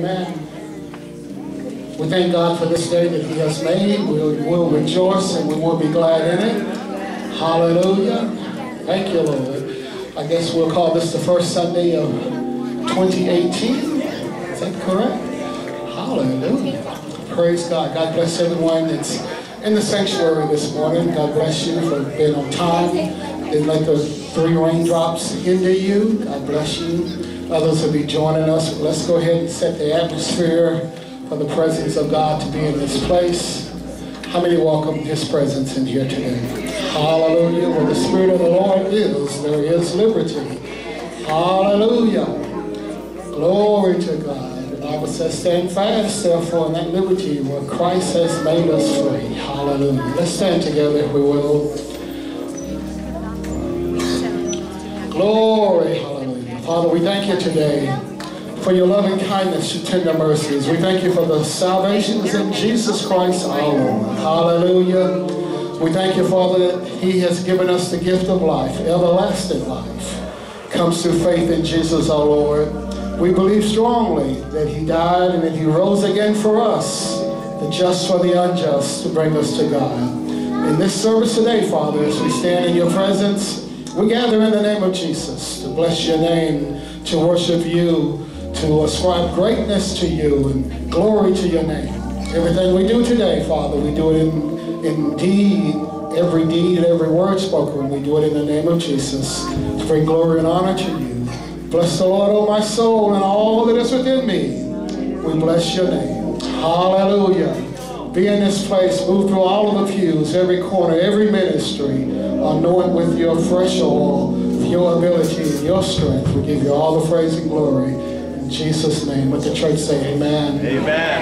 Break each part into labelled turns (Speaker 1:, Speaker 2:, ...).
Speaker 1: Amen. We thank God for this day that He has made. We'll rejoice and we will be glad in it. Hallelujah. Thank you, Lord. I guess we'll call this the first Sunday of 2018. Is that correct? Hallelujah. Praise God. God bless everyone that's in the sanctuary this morning. God bless you for being on time. Didn't let the 3 raindrops hinder you. God bless you. Others will be joining us. Let's go ahead and set the atmosphere for the presence of God to be in this place. How many welcome His presence in here today? Hallelujah. Where the Spirit of the Lord is, there is liberty. Hallelujah. Glory to God. The Bible says, stand fast, therefore, in that liberty where Christ has made us free. Hallelujah. Let's stand together if we will. Glory. Hallelujah. Father, we thank you today for your loving kindness, your tender mercies. We thank you for the salvations in Jesus Christ our Lord. Hallelujah. We thank you, Father, that He has given us the gift of life, everlasting life. Comes through faith in Jesus our Lord. We believe strongly that He died and that He rose again for us, the just for the unjust, to bring us to God. In this service today, Father, as we stand in your presence, we gather in the name of Jesus to bless your name, to worship you, to ascribe greatness to you and glory to your name. Everything we do today, Father, we do it in deed, every deed, every word spoken. We do it in the name of Jesus to bring glory and honor to you. Bless the Lord, O my soul, and all that is within me. We bless your name. Hallelujah. Be in this place. Move through all of the pews, every corner, every ministry. Anoint with your fresh oil, with your ability and your strength. We give you all the praise and glory. In Jesus' name. Let the church say amen.
Speaker 2: Amen.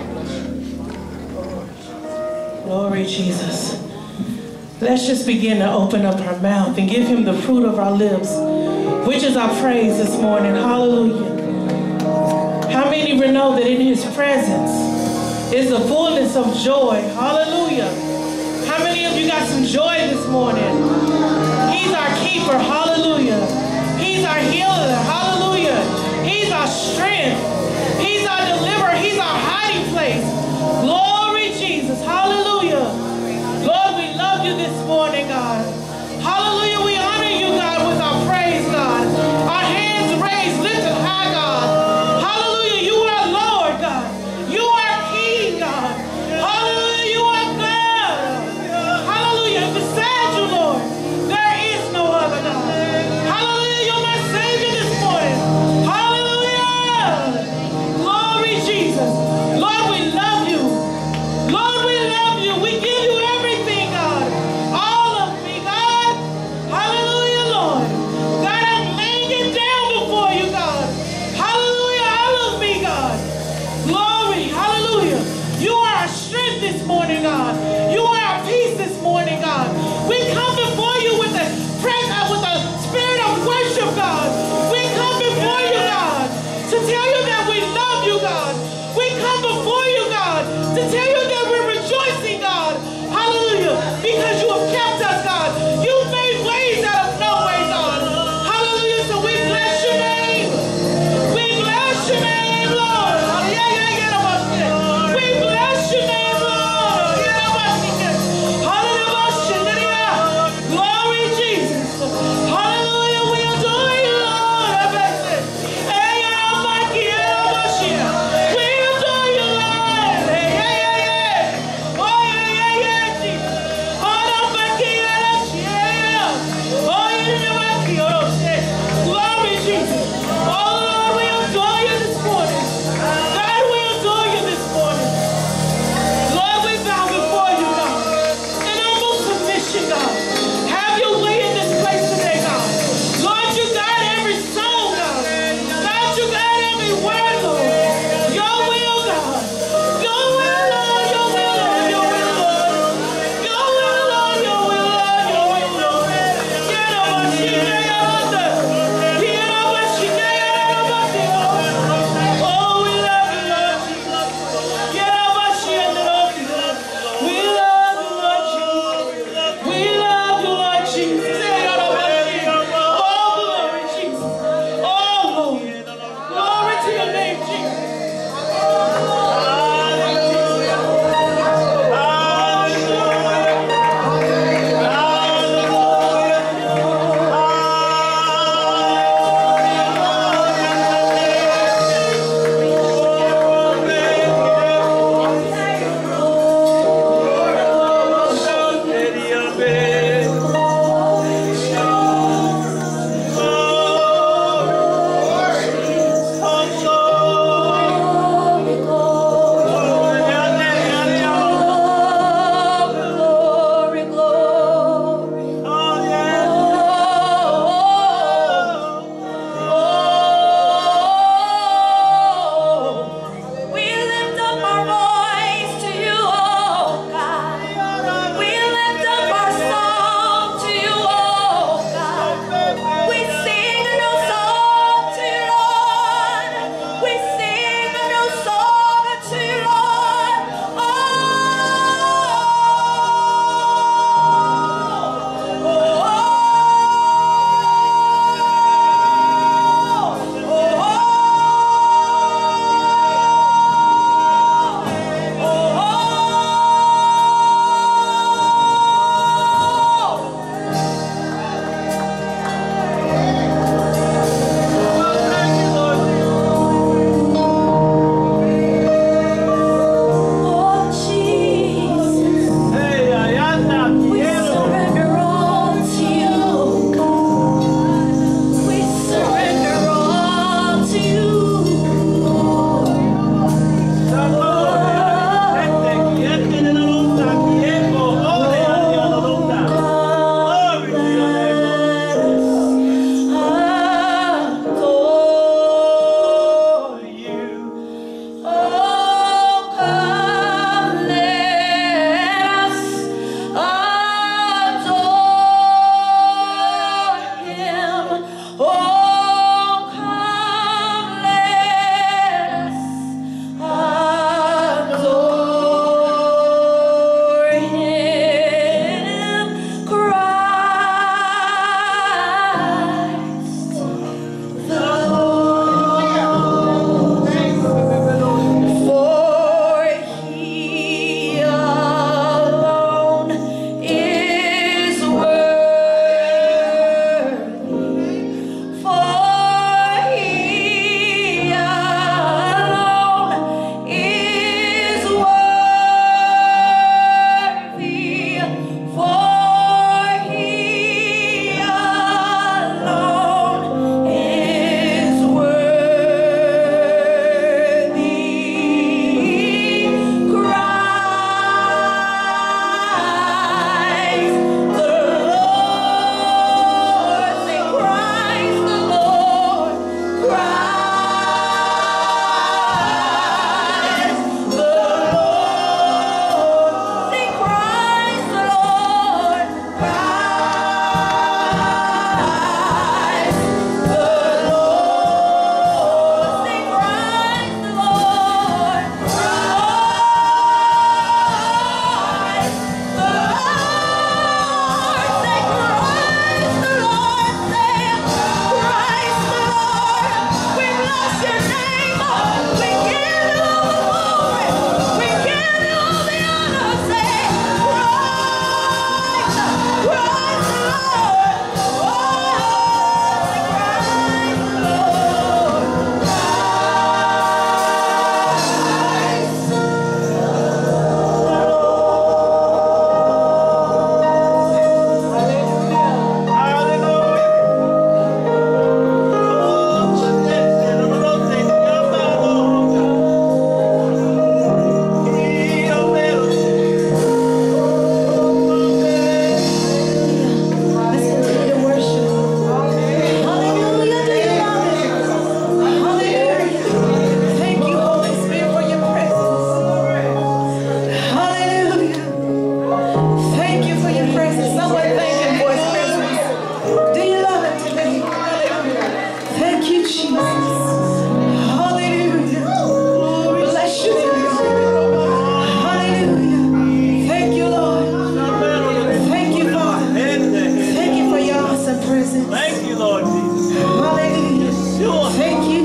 Speaker 3: Glory, Jesus. Let's just begin to open up our mouth and give Him the fruit of our lips, which is our praise this morning. Hallelujah. How many will know that in His presence is the fullness of joy? Hallelujah. How many of you got some joy this morning? He's our keeper. Hallelujah. He's our healer. Hallelujah. He's our strength. He's our deliverer. He's our hiding place. Glory, Jesus. Hallelujah. Lord, we love you this morning, God. Hallelujah. We honor you, God, with our praise, God. Our hands raised, lifted high, God. Hallelujah. You are Lord, God. You are King, God. Hallelujah. You are God. Hallelujah. Beside you, Lord, there is no other God.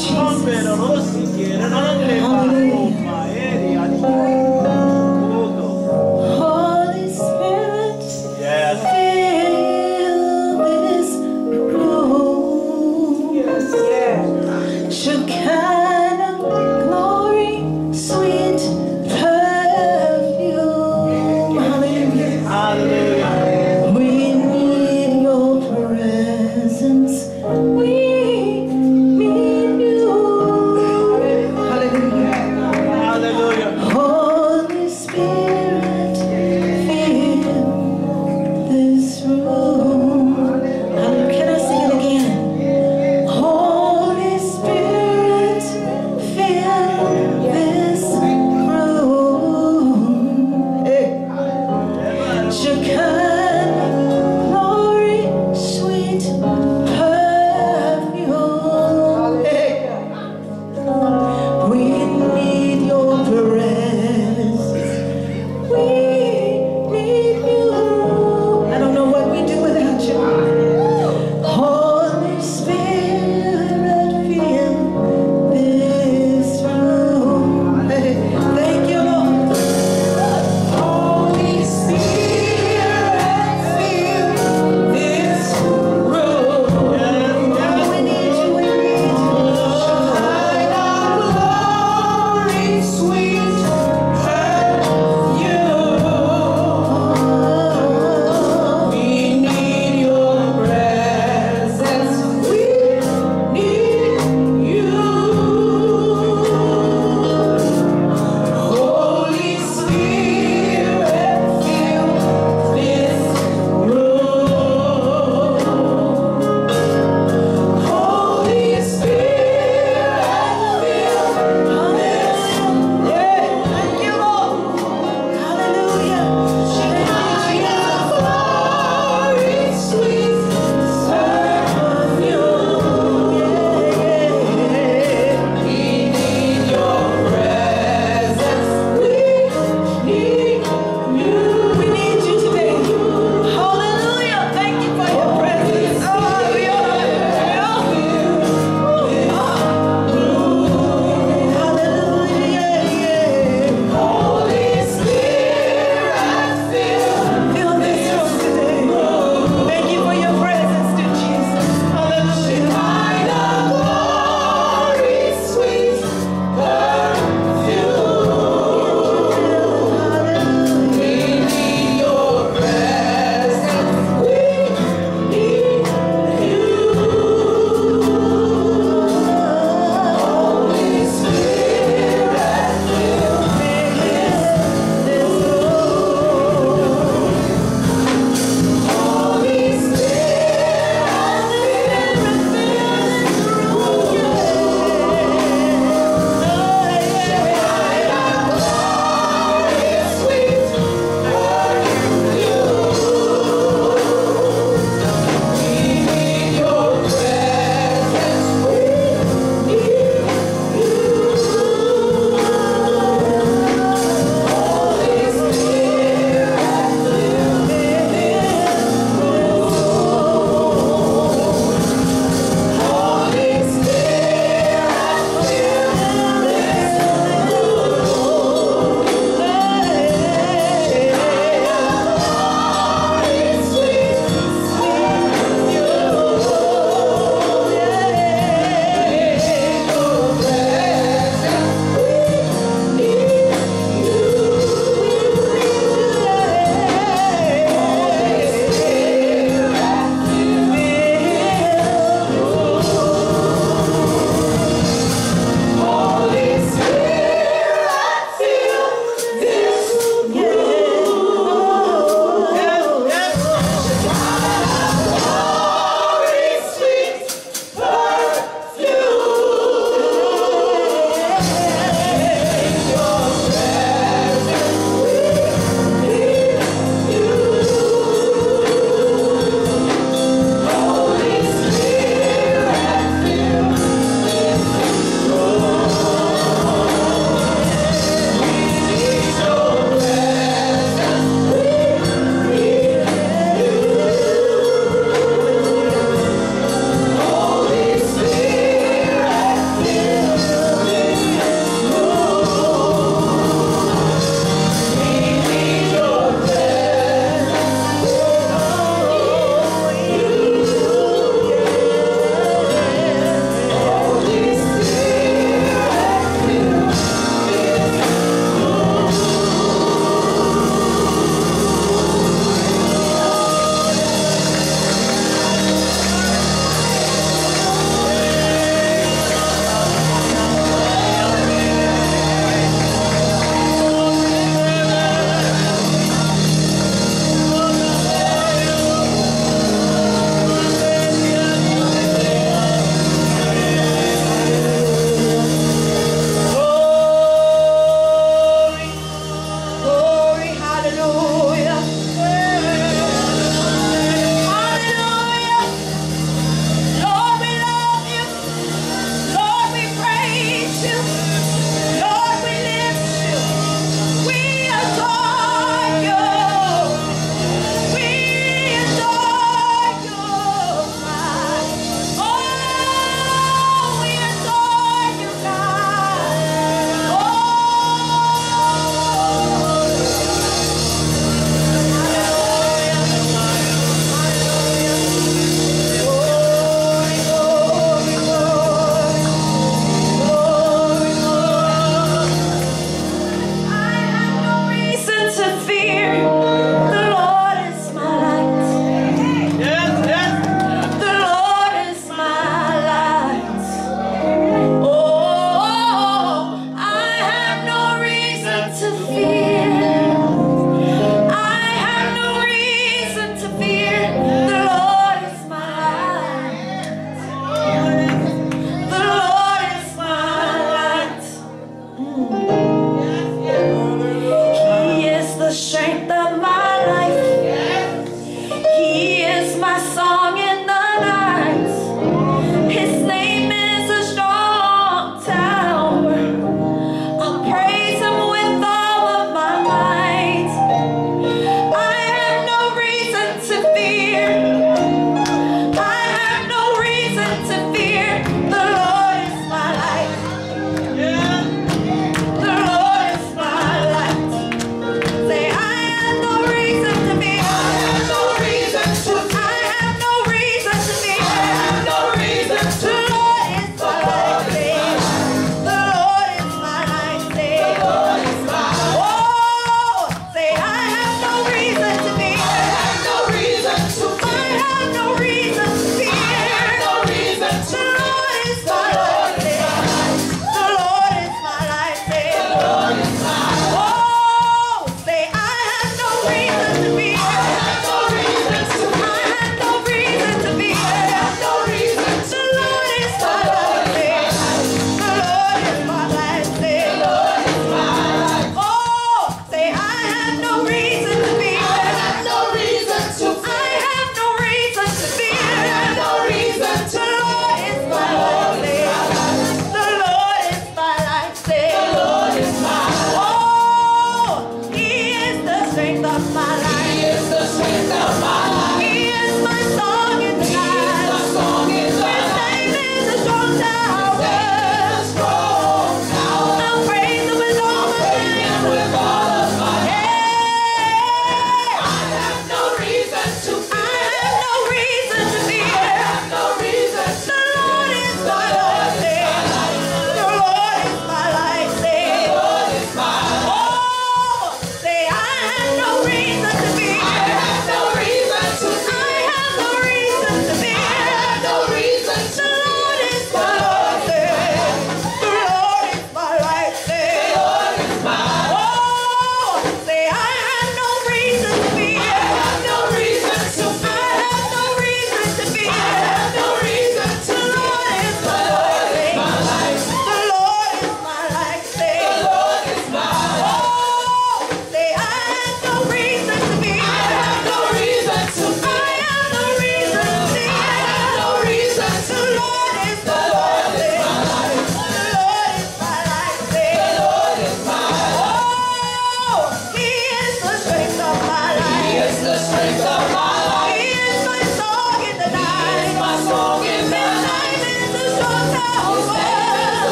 Speaker 3: Holy Spirit, fill this room. Shekinah glory, sweet perfume. Hallelujah. We need your presence. We need you. Hallelujah.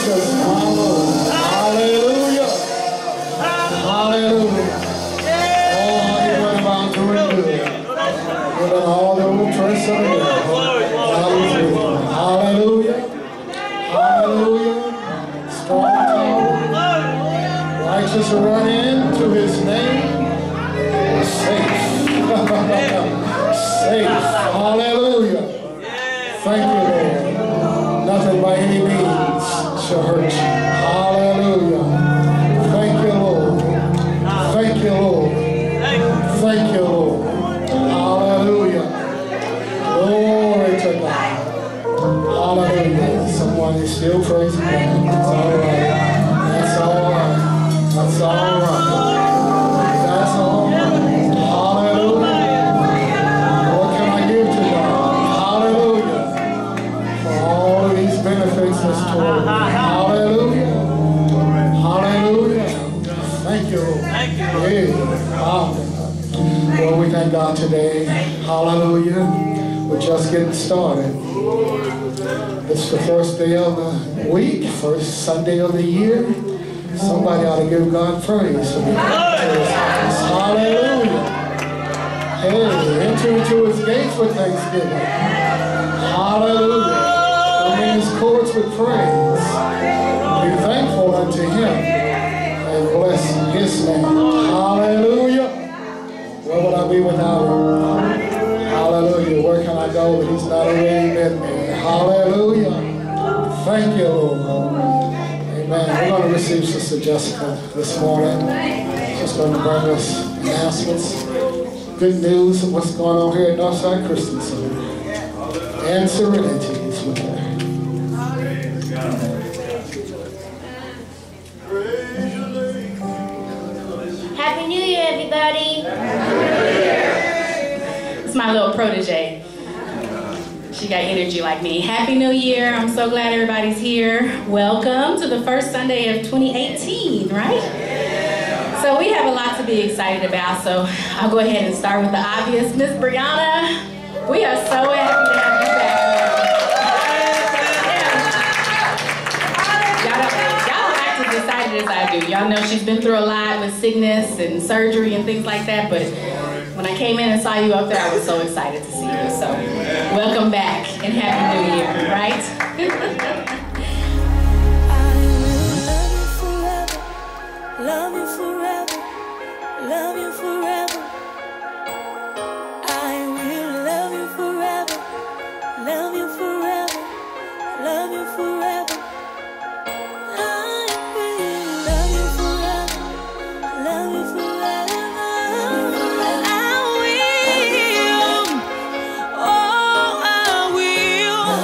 Speaker 1: Jesus, my Lord. Hallelujah. Hallelujah. Oh, how you went about doing good. Giving all the oppressed of the world. Hallelujah. Hallelujah. Strong tower. Righteous run into his name. Safe. Safe. Hallelujah. Thank you, Lord. Nothing by any means shall hurt you. Hallelujah. Thank you, Lord. Thank you, Lord. Thank you, Lord. Hallelujah. Glory to God. Hallelujah. Someone is still praising God. That's all right. That's all right. That's all right. That's all right. Hallelujah. What can I give to God? Hallelujah. For all of these benefits that's toward me. Hallelujah. Hallelujah. Thank you, Lord. Thank you, Lord. Hey, Lord, we thank God today. Hallelujah. We're just getting started. It's the first day of the week, first Sunday of the year. Somebody ought to give God praise. Hallelujah. Hey, enter into his gates with thanksgiving. Hallelujah. Come in his courts with praise. Be thankful unto him and bless his name. Hallelujah. Where would I be without him? Hallelujah. Where can I go that he's not already been there? Hallelujah. Thank you, Lord. Amen. We're going to receive Sister Jessica this morning. She's going to bring us announcements, good news of what's going on here at Northside Christian Center, and Serenity is with her.
Speaker 2: Happy New Year, everybody. It's my little protege. She got energy like me. Happy New Year. I'm so glad everybody's here. Welcome to the first Sunday of 2018, right? So we have a lot to be excited about, so I'll go ahead and start with the obvious. Miss Brianna, we are so happy to have you back. Y'all don't act as excited as I do. Y'all know she's been through a lot with sickness and surgery and things like that, but when I came in and saw you up there, I was so excited to see you. So welcome back and Happy New Year, right?
Speaker 4: Love you forever, love you forever. I will love you forever, love you forever, love you forever. I will love you forever, love you forever. I will, oh I will.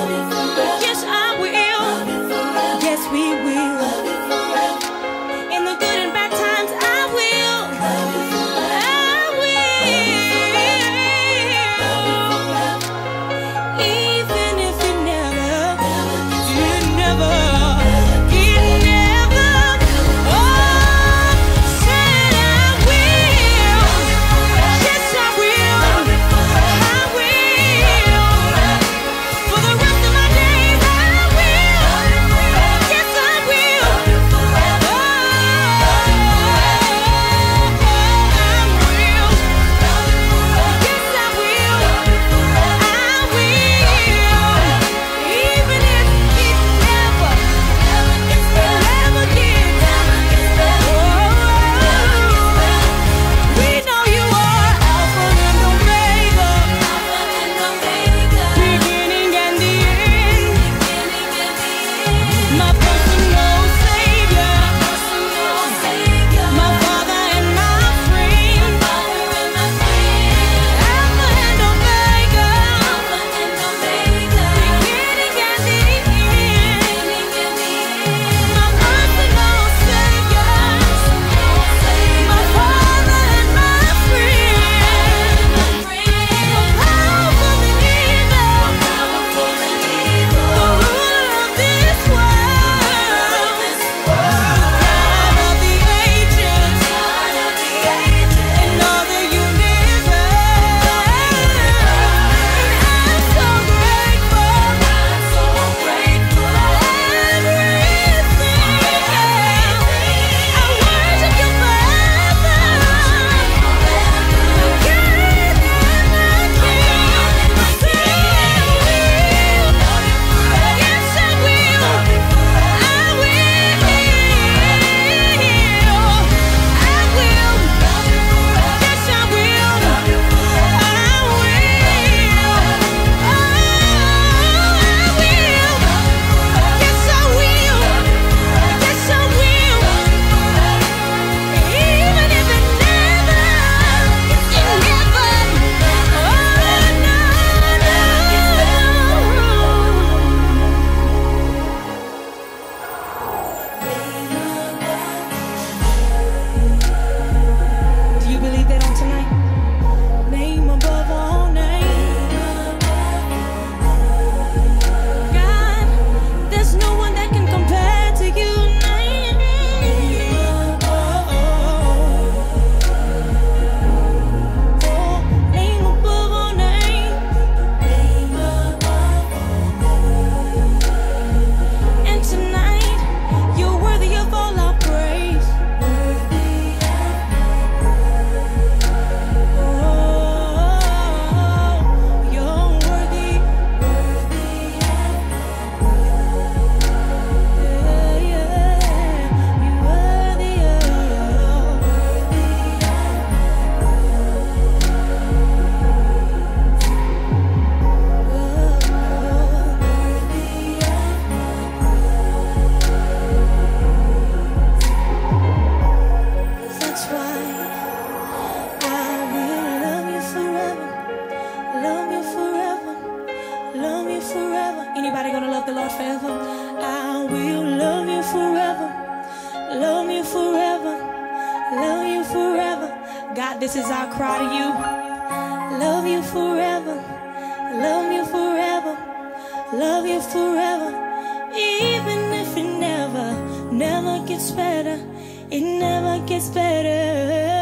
Speaker 4: love the Lord forever. I will love you forever. Love you forever. Love you forever. God, this is our cry to you. Love you forever. Love you forever. Love you forever. Even if it never gets better. It never gets better.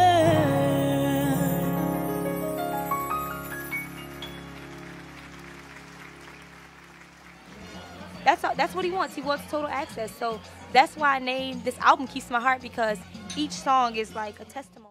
Speaker 5: That's what he wants. He wants total access. So that's why I named this album Keeps My Heart, because each song is like a testimony.